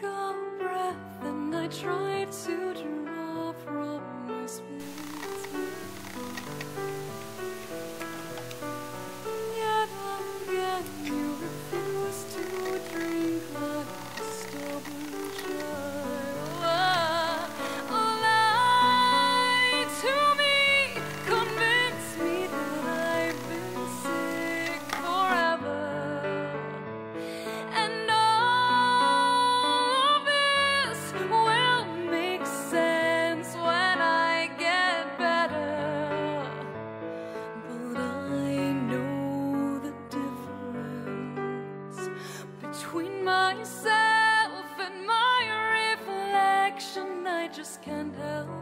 a breath and I try to draw from my spirit's yet again you refuse to drink like a stubborn child. Lie to me, convince me that I've been sick forever. And all of this will make sense when I get better. But I know the difference between myself and my reflection. I just can't help